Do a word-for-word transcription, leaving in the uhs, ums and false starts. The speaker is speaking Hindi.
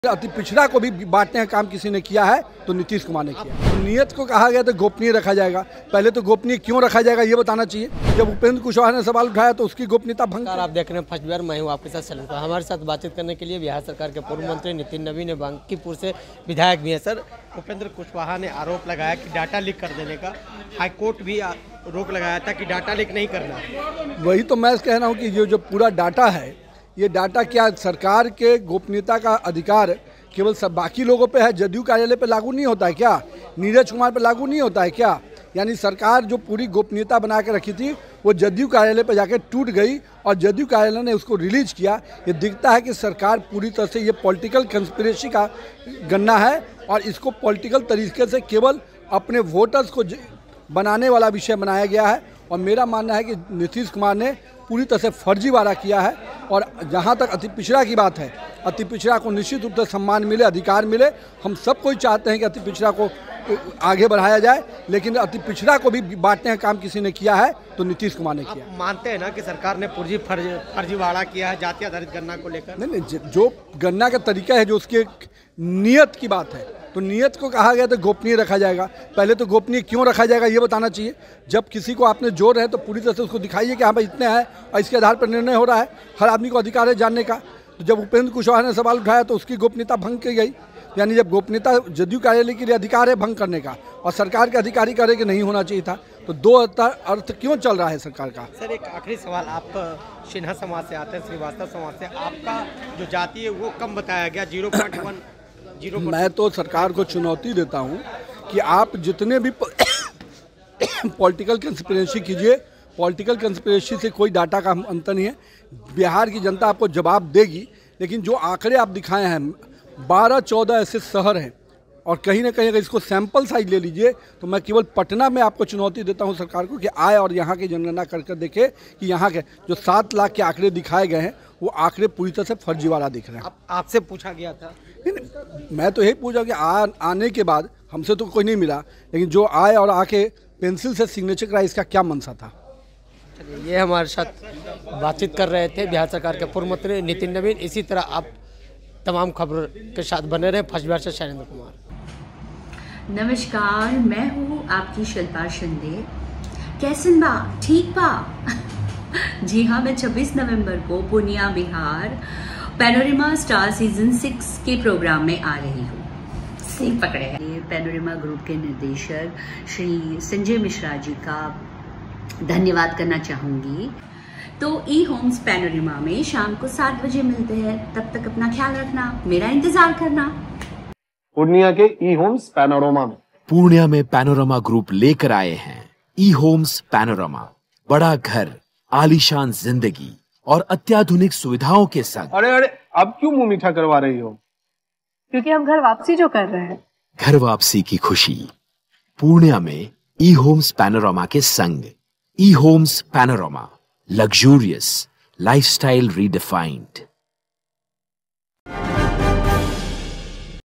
अति पिछड़ा को भी बांटने का काम किसी ने किया है तो नीतीश कुमार ने किया। तो नियत को कहा गया तो गोपनीय रखा जाएगा। पहले तो गोपनीय क्यों रखा जाएगा ये बताना चाहिए। जब उपेंद्र कुशवाहा ने सवाल उठाया तो उसकी गोपनीयता भंग। आप देख रहे हैं फर्स्ट बार मैं हूँ आपके साथ चैनल पर। हमारे साथ बातचीत करने के लिए बिहार सरकार के पूर्व मंत्री नितिन नवीन ने बांकीपुर से विधायक भी है। सर, उपेंद्र कुशवाहा ने आरोप लगाया कि डाटा लीक कर देने का, हाईकोर्ट भी रोक लगाया था कि डाटा लीक नहीं करना। वही तो मैं कह रहा हूँ कि ये जो पूरा डाटा है, ये डाटा क्या सरकार के गोपनीयता का अधिकार केवल सब बाकी लोगों पे है, जदयू कार्यालय पे लागू नहीं होता है क्या? नीरज कुमार पे लागू नहीं होता है क्या? यानी सरकार जो पूरी गोपनीयता बना के रखी थी वो जदयू कार्यालय पे जाके टूट गई और जदयू कार्यालय ने उसको रिलीज किया। ये दिखता है कि सरकार पूरी तरह से ये पॉलिटिकल कंस्पिरेसी का गन्ना है और इसको पॉलिटिकल तरीके से केवल अपने वोटर्स को बनाने वाला विषय बनाया गया है। और मेरा मानना है कि नीतीश कुमार ने पूरी तरह से फर्जीवाड़ा किया है। और जहाँ तक अति पिछड़ा की बात है, अति पिछड़ा को निश्चित रूप से सम्मान मिले, अधिकार मिले। हम सब कोई चाहते हैं कि अति पिछड़ा को आगे बढ़ाया जाए, लेकिन अति पिछड़ा को भी बांटने का काम किसी ने किया है तो नीतीश कुमार ने किया। मानते हैं ना कि सरकार ने पूरी फर्ज फर्जीवाड़ा किया है जाति आधारित गन्ना को लेकर? नहीं नहीं, जो गन्ना का तरीका है, जो उसकी नियत की बात है, तो नियत को कहा गया तो गोपनीय रखा जाएगा। पहले तो गोपनीय क्यों रखा जाएगा ये बताना चाहिए। जब किसी को आपने जोर है तो पूरी तरह से उसको दिखाइए कि हाँ भाई इतने हैं और इसके आधार पर निर्णय हो रहा है। हर आदमी को अधिकार है जानने का। तो जब उपेंद्र कुशवाहा ने सवाल उठाया तो उसकी गोपनीयता भंग की गई। यानी जब गोपनीयता जदयू कार्यालय के लिए अधिकार है भंग करने का और सरकार के अधिकारी करे कि नहीं होना चाहिए था, तो दो अर्थ क्यों चल रहा है सरकार का? सर, एक आखिरी सवाल, आप सिन्हा समाज से आते हैं, श्रीवास्तव समाज से, आपका जो जाति है वो कम बताया गया, जीरो पॉइंट वन जीरो। मैं तो सरकार को चुनौती देता हूं कि आप जितने भी पॉलिटिकल कंस्पिरेसी कीजिए, पॉलिटिकल कंस्पिरेसी से कोई डाटा का अंतर नहीं है। बिहार की जनता आपको जवाब देगी। लेकिन जो आंकड़े आप दिखाए हैं, बारह चौदह ऐसे शहर हैं और कहीं ना कहीं अगर इसको सैंपल साइज ले लीजिए तो मैं केवल पटना में आपको चुनौती देता हूं सरकार को कि आए और यहाँ की जनगणना कर कर देखे कि यहाँ के जो सात लाख के आंकड़े दिखाए गए हैं वो आंकड़े पूरी तरह से फर्जीवाड़ा दिख रहे हैं। आप, आपसे पूछा गया था? नहीं नहीं, मैं तो यही पूछा कि आ, आने के बाद हमसे तो कोई नहीं मिला, लेकिन जो आए और आके पेंसिल से सिग्नेचर कराए, इसका क्या मनसा था? ये हमारे साथ बातचीत कर रहे थे बिहार सरकार के पूर्व मंत्री नितिन नवीन। इसी तरह आप तमाम खबरों के साथ बने रहे। फर्स्ट बार से शैलेंद्र कुमार। नमस्कार, मैं हूँ आपकी शिल्पा शिंदे। कैसन बा? ठीक बा? जी हाँ, मैं छब्बीस नवंबर को Purnia Bihar panorama star season six के प्रोग्राम में आ रही हूँ। सही पकड़े हैं। पैनोरमा ग्रुप के निर्देशक श्री संजय मिश्रा जी का धन्यवाद करना चाहूंगी। तो ई होम्स पैनोरमा में शाम को सात बजे मिलते हैं। तब तक अपना ख्याल रखना, मेरा इंतजार करना। पूर्णिया के ई होम्स पैनोरमा में पूर्णिया में पैनोरमा ग्रुप लेकर आए हैं ई होम्स पैनोरमा। बड़ा घर, आलीशान जिंदगी और अत्याधुनिक सुविधाओं के संग। अरे अरे, अब क्यों मुंह मीठा करवा रही हो? क्योंकि हम घर वापसी जो कर रहे हैं। घर वापसी की खुशी पूर्णिया में ई होम्स पैनोरमा के संग। E homes panorama, luxurious lifestyle redefined.